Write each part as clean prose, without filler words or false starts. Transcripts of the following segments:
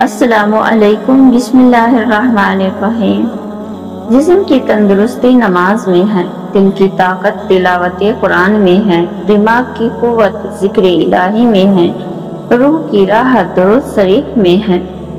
السلام علیکم، بسم اللہ الرحمن الرحیم۔ جسم کی تندرستی نماز میں ہے، دل کی طاقت تلاوت قرآن میں ہے، دماغ کی قوت ذکر الہی میں ہے، روح کی راحت درود شریف میں ہے۔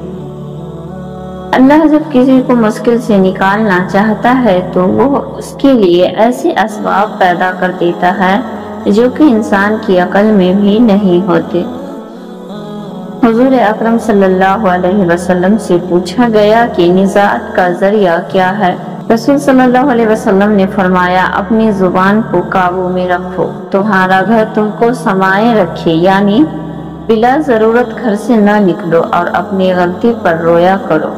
اللہ جب کسی کو مشکل سے نکالنا چاہتا ہے تو وہ اس کے لیے ایسے اسباب پیدا کر دیتا ہے جو کہ انسان کی عقل میں بھی نہیں ہوتے۔ حضور اکرم صلی اللہ علیہ وسلم سے پوچھا گیا کہ نجات کا ذریعہ کیا ہے؟ رسول صلی اللہ علیہ وسلم نے فرمایا، اپنی زبان کو قابو میں رکھو، تمہارا گھر تم کو سمائے رکھے، یعنی بلا ضرورت گھر سے نہ نکلو اور اپنی غلطی پر رویا کرو۔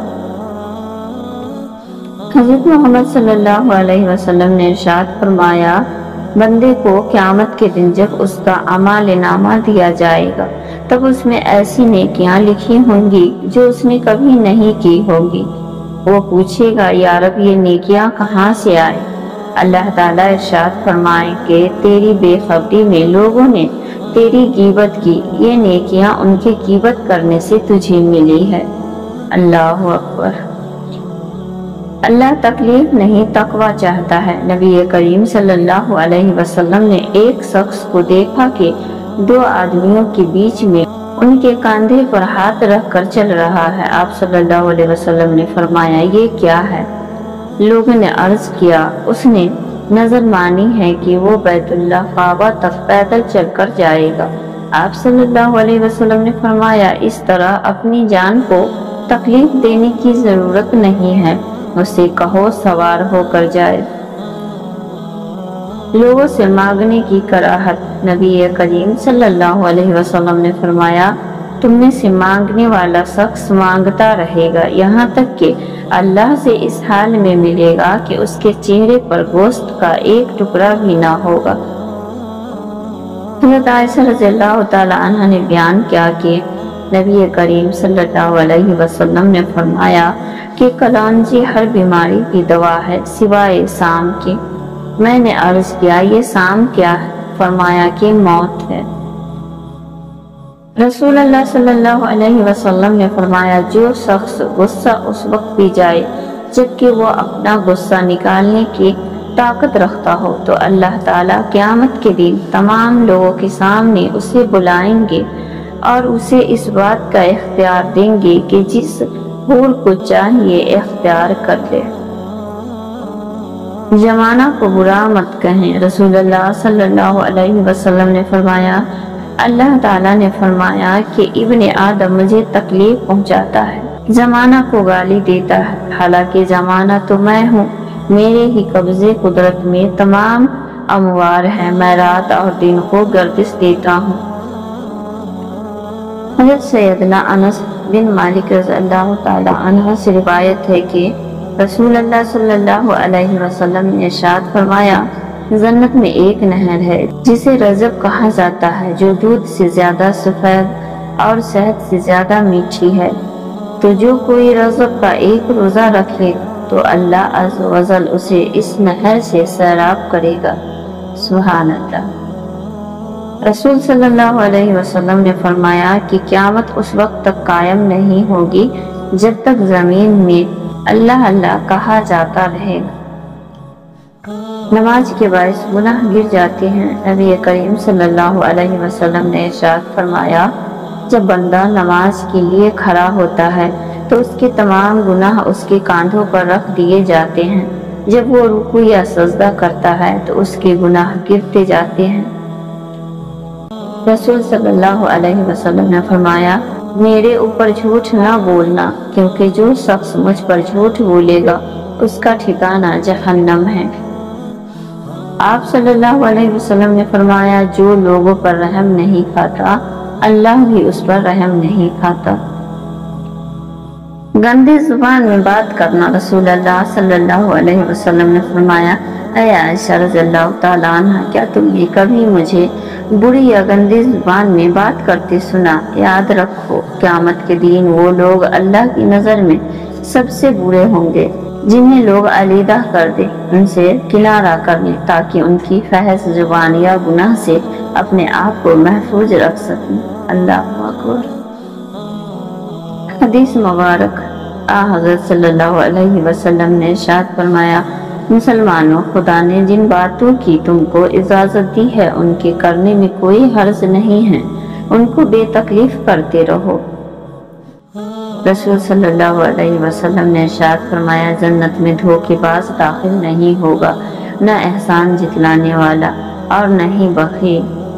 حضرت محمد صلی اللہ علیہ وسلم نے ارشاد فرمایا، بندے کو قیامت کے دن جب اس کا اعمال نامہ دیا جائے گا تب اس میں ایسی نیکیاں لکھی ہوں گی جو اس نے کبھی نہیں کی ہوگی۔ وہ پوچھے گا، یا رب یہ نیکیاں کہاں سے آئے؟ اللہ تعالیٰ ارشاد فرمائیں کہ تیری بے خبری میں لوگوں نے تیری غیبت کی، یہ نیکیاں ان کے غیبت کرنے سے تجھے ملی ہے۔ اللہ اکبر۔ اللہ تکلیف نہیں تقوی چاہتا ہے۔ نبی کریم صلی اللہ علیہ وسلم نے ایک شخص کو دیکھا کہ دو آدمیوں کے بیچ میں ان کے کاندھے پر ہاتھ رکھ کر چل رہا ہے۔ آپ صلی اللہ علیہ وسلم نے فرمایا، یہ کیا ہے؟ لوگوں نے عرض کیا، اس نے نظر مانی ہے کہ وہ بیت اللہ کعبہ تک پیدل چل کر جائے گا۔ آپ صلی اللہ علیہ وسلم نے فرمایا، اس طرح اپنی جان کو تکلیف دینے کی ضرورت نہیں ہے، اسے کہو سوار ہو کر جائے۔ لوگوں سے مانگنے کی کراہت۔ نبی کریم صلی اللہ علیہ وسلم نے فرمایا، تم میں سے مانگنے والا شخص مانگتا رہے گا یہاں تک کہ اللہ سے اس حال میں ملے گا کہ اس کے چہرے پر گوشت کا ایک ٹکڑا بھی نہ ہوگا۔ حضرت عائشہ رضی اللہ تعالی عنہ نے بیان کیا کہ نبی کریم صلی اللہ علیہ وسلم نے فرمایا کہ کلونجی ہر بیماری کی دوا ہے سوائے سام کے۔ میں نے عرض کیا، یہ سام کیا ہے؟ فرمایا کہ موت ہے۔ رسول اللہ صلی اللہ علیہ وسلم نے فرمایا، جو شخص غصہ اس وقت پی جائے جبکہ وہ اپنا غصہ نکالنے کی طاقت رکھتا ہو تو اللہ تعالیٰ قیامت کے دن تمام لوگوں کے سامنے اسے بلائیں گے اور اسے اس بات کا اختیار دیں گے کہ جس حور کو چاہیے اختیار کر لے۔ زمانہ کو برا مت کہیں۔ رسول اللہ صلی اللہ علیہ وسلم نے فرمایا، اللہ تعالیٰ نے فرمایا کہ ابن آدم مجھے تکلیف پہنچاتا ہے، زمانہ کو گالی دیتا ہے، حالانکہ زمانہ تو میں ہوں، میرے ہی قبضے قدرت میں تمام اموار ہیں، میں رات اور دن کو گردش دیتا ہوں۔ حضرت سیدنا انس بن مالک رضی اللہ تعالی عنہ سے روایت ہے کہ رسول اللہ صلی اللہ علیہ وسلم نے ارشاد فرمایا، جنت میں ایک نہر ہے جسے رضب کہا جاتا ہے، جو دودھ سے زیادہ سفید اور شہد سے زیادہ میٹھی ہے۔ تو جو کوئی رضب کا ایک روزہ رکھے تو اللہ عز و جل اسے اس نہر سے سیراب کرے گا۔ سبحان اللہ۔ رسول صلی اللہ علیہ وسلم نے فرمایا کہ قیامت اس وقت تک قائم نہیں ہوگی جب تک زمین میں اللہ اللہ کہا جاتا رہے گا۔ نماز کے باعث گناہ گر جاتے ہیں۔ نبی کریم صلی اللہ علیہ وسلم نے ارشاد فرمایا، جب بندہ نماز کے لیے کھڑا ہوتا ہے تو اس کے تمام گناہ اس کے کاندھوں پر رکھ دیے جاتے ہیں، جب وہ رکوع یا سجدہ کرتا ہے تو اس کے گناہ گرتے جاتے ہیں۔ رسول صلی اللہ علیہ وسلم نے فرمایا، میرے اوپر جھوٹ نہ بولنا، کیونکہ جو شخص مجھ پر جھوٹ بولے گا اس کا ٹھکانہ جہنم ہے۔ آپ صلی اللہ علیہ وسلم نے فرمایا، جو لوگوں پر رحم نہیں کھاتا اللہ بھی اس پر رحم نہیں کھاتا۔ گندی زبان میں بات کرنا۔ رسول اللہ صلی اللہ علیہ وسلم نے فرمایا، اے عائشہ رضی اللہ تعالیٰ عنہ، کیا تم نے کبھی مجھے بری یا گندی زبان میں بات کرتے سنا؟ یاد رکھو، قیامت کے دن وہ لوگ اللہ کی نظر میں سب سے برے ہوں گے جنہیں لوگ علیحدہ کر دیں، ان سے کنارہ کر لیں تاکہ ان کی فحش زبان یا گناہ سے اپنے آپ کو محفوظ رکھ سکیں۔ اللہ اکبر۔ حدیث مبارک حضرت صلی اللہ علیہ وسلم نے ارشاد فرمایا، مسلمانوں، خدا نے جن باتوں کی تم کو اجازت دی ہے ان کے کرنے میں کوئی حرج نہیں ہے، ان کو بے تکلیف کرتے رہو۔ رسول صلی اللہ علیہ وسلم نے ارشاد فرمایا، جنت میں دھوکے باز داخل نہیں ہوگا، نہ احسان جتلانے والا اور نہ ہی بخیل۔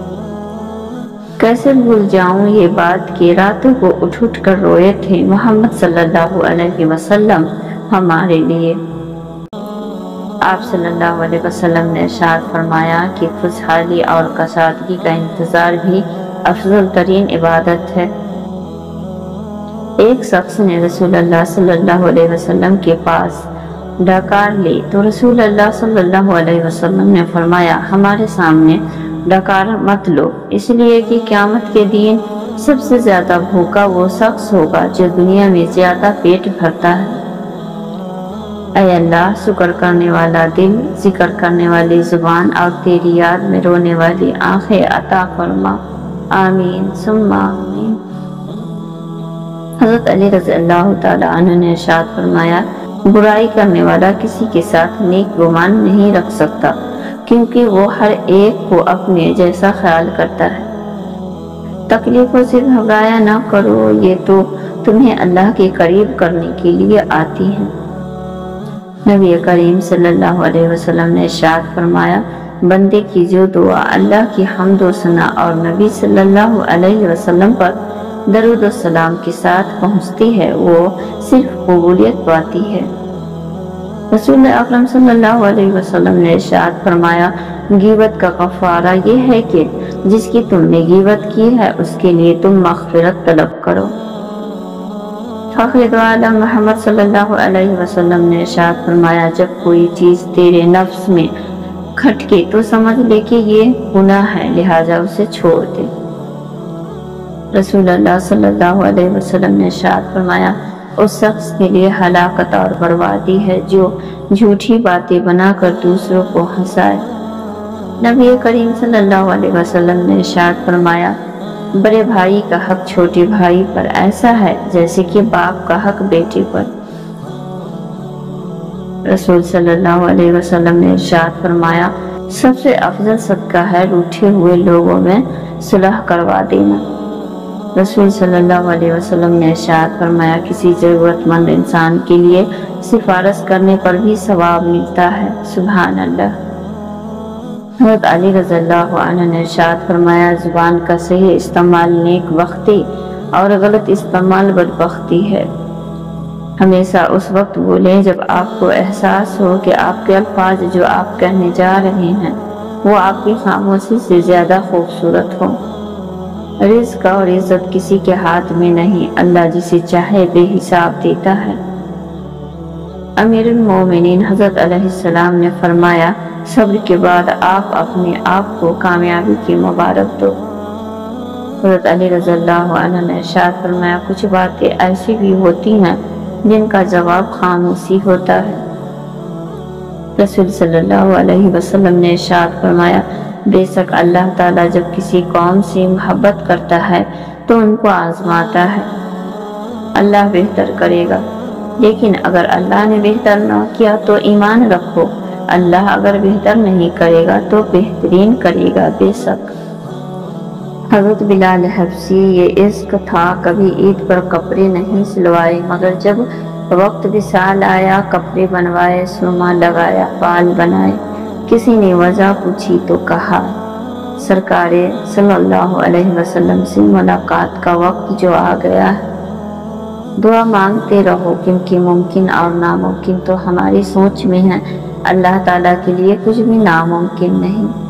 کیسے بھول جاؤں یہ بات کہ راتوں کو اٹھ اٹھ کر روئے تھے محمد صلی اللہ علیہ وسلم ہمارے لیے۔ آپ صلی اللہ علیہ وسلم نے ارشاد فرمایا کہ خوشحالی اور کشادگی کا انتظار بھی افضل ترین عبادت ہے۔ ایک شخص نے رسول اللہ صلی اللہ علیہ وسلم کے پاس ڈکار لی تو رسول اللہ صلی اللہ علیہ وسلم نے فرمایا، ہمارے سامنے ڈکار مت لو، اس لیے کہ قیامت کے دن سب سے زیادہ بھوکا وہ شخص ہوگا جو دنیا میں زیادہ پیٹ بھرتا ہے۔ اے اللہ، شکر کرنے والا دل، ذکر کرنے والی زبان اور تیری یاد میں رونے والی آنکھیں عطا فرما، آمین ثم آمین۔ حضرت علی رضی اللہ تعالیٰ عنہ نے ارشاد فرمایا، برائی کرنے والا کسی کے ساتھ نیک گمان نہیں رکھ سکتا، کیونکہ وہ ہر ایک کو اپنے جیسا خیال کرتا ہے۔ تکلیفوں سے گھبرایا نہ کرو، یہ تو تمہیں اللہ کے قریب کرنے کے لیے آتی ہیں۔ نبی کریم صلی اللہ علیہ وسلم نے ارشاد فرمایا، بندے کی جو دعا اللہ کی حمد و ثنا اور نبی صلی اللہ علیہ وسلم پر درود و سلام کے ساتھ پہنچتی ہے وہ صرف قبولیت پاتی ہے۔ رسول اکرم صلی اللہ علیہ وسلم نے ارشاد فرمایا، غیبت کا کفارہ یہ ہے کہ جس کی تم نے غیبت کی ہے اس کے لیے تم مغفرت طلب کرو۔ فخر دو عالم محمد صلی اللہ علیہ وسلم نے ارشاد فرمایا، جب کوئی چیز تیرے نفس میں کھٹکے تو سمجھ لے کہ یہ گناہ ہے، لہٰذا اسے چھوڑ دے۔ رسول اللہ صلی اللہ علیہ وسلم نے ارشاد فرمایا، اس شخص کے لیے ہلاکت اور بربادی ہے جو جھوٹی باتیں بنا کر دوسروں کو ہنسائے۔ نبی کریم صلی اللہ علیہ وسلم نے ارشاد فرمایا، بڑے بھائی کا حق چھوٹے بھائی پر ایسا ہے جیسے کہ باپ کا حق بیٹے پر۔ رسول صلی اللہ علیہ وسلم نے ارشاد فرمایا، سب سے افضل صدقہ ہے روٹھے ہوئے لوگوں میں صلح کروا دینا۔ رسول صلی اللہ علیہ وسلم نے ارشاد فرمایا، کسی ضرورت مند انسان کے لیے سفارش کرنے پر بھی ثواب ملتا ہے۔ سبحان اللہ۔ حضرت علی رضی اللہ عنہ نے ارشاد فرمایا، زبان کا صحیح استعمال نیک بختی اور غلط استعمال بدبختی ہے۔ ہمیشہ اس وقت بولیں جب آپ کو احساس ہو کہ آپ کے الفاظ جو آپ کہنے جا رہے ہیں وہ آپ کی خاموشی سے زیادہ خوبصورت ہو۔ رزق اور عزت کسی کے ہاتھ میں نہیں، اللہ جسے چاہے بے حساب دیتا ہے۔ امیر المومنین حضرت علیہ السلام نے فرمایا، صبر کے بعد آپ اپنے آپ کو کامیابی کی مبارک دو۔ حضرت علی رضی اللہ عنہ نے ارشاد فرمایا، کچھ باتیں ایسی بھی ہوتی ہیں جن کا جواب خاموشی ہوتا ہے۔ رسول صلی اللہ علیہ وسلم نے ارشاد فرمایا، بے شک اللہ تعالیٰ جب کسی قوم سے محبت کرتا ہے تو ان کو آزماتا ہے، اللہ بہتر کرے گا، لیکن اگر اللہ نے بہتر نہ کیا تو ایمان رکھو، اللہ اگر بہتر نہیں کرے گا تو بہترین کرے گا بے شک۔ حضرت بلال حبشی، یہ عشق تھا، کبھی عید پر کپڑے نہیں سلوائے، مگر جب وقت وصال آیا کپڑے بنوائے، سرما لگایا، بال بنائے۔ کسی نے وجہ پوچھی تو کہا، سرکار صلی اللہ علیہ وسلم سے ملاقات کا وقت جو آ گیا ہے۔ دعا مانگتے رہو، کیونکہ ممکن اور ناممکن تو ہماری سوچ میں ہے، اللہ تعالیٰ کے لیے کچھ بھی ناممکن نہیں۔